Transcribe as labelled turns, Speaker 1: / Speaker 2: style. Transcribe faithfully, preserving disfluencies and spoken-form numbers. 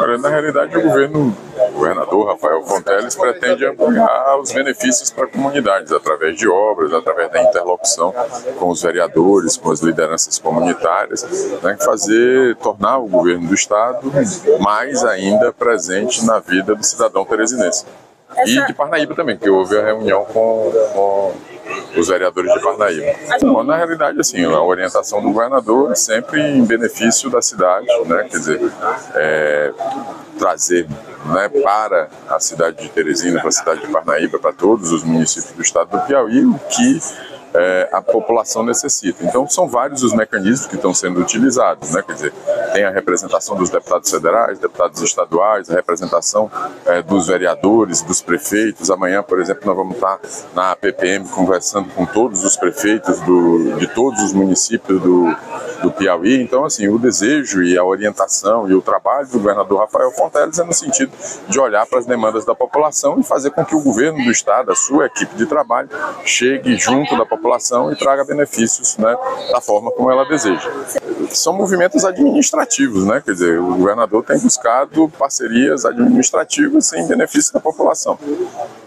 Speaker 1: Olha, na realidade, o governo, o governador Rafael Fonteles pretende ampliar os benefícios para comunidades através de obras, através da interlocução com os vereadores, com as lideranças comunitárias, né, fazer, tornar o governo do estado mais ainda presente na vida do cidadão teresinense. E de Parnaíba também, que houve a reunião com, com os vereadores de Parnaíba. Bom, na realidade, assim, a orientação do governador é sempre em benefício da cidade, né? Quer dizer, é, trazer, né, para a cidade de Teresina, para a cidade de Parnaíba, para todos os municípios do estado do Piauí, o que é, a população necessita. Então, são vários os mecanismos que estão sendo utilizados, né? Quer dizer, tem a representação dos deputados federais, deputados estaduais, a representação é, dos vereadores, dos prefeitos. Amanhã, por exemplo, nós vamos estar na A P P M conversando com todos os prefeitos do, de todos os municípios do, do Piauí. Então, assim, o desejo e a orientação e o trabalho do governador Rafael Fonteles é no sentido de olhar para as demandas da população e fazer com que o governo do estado, a sua equipe de trabalho, chegue junto da população e traga benefícios, né, da forma como ela deseja. São movimentos administrativos, né? Quer dizer, o governador tem buscado parcerias administrativas em benefício da população.